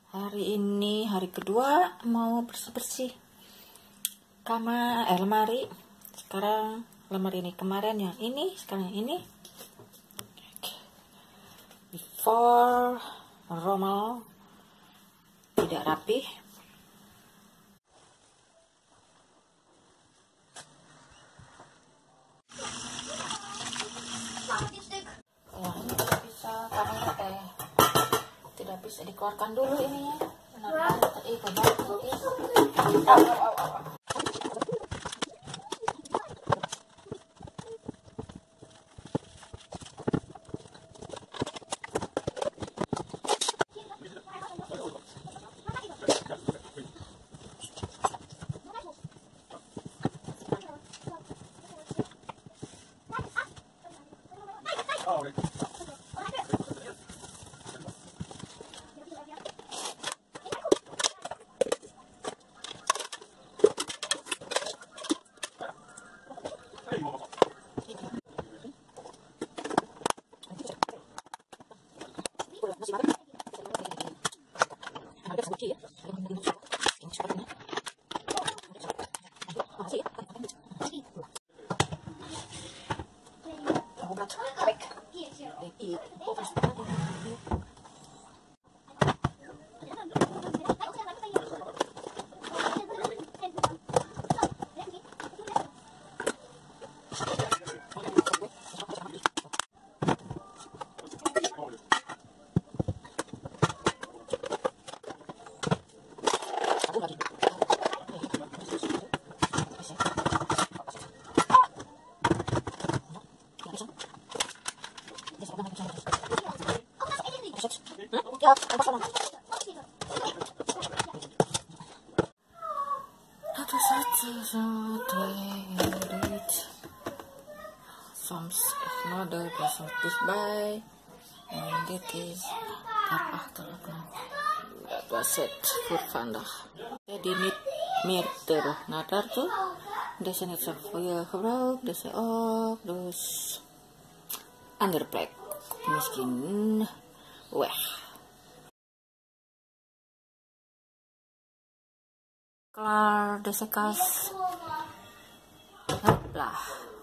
Hari ini hari kedua mau bersih-bersih lemari. Sekarang lemari ini, kemarin yang ini, sekarang yang ini. Before normal, tidak rapi. Ya, ini tidak bisa kamera tidak bisa dikeluarkan dulu ininya. Some another person this by and dit is daarachter. Dat was het voor vandaag. Die niet meer terug naar daartoe. Deze net zo voor je gebruik, deze ook, dus andere plek misschien weg. Klaar deze kas. Hopla.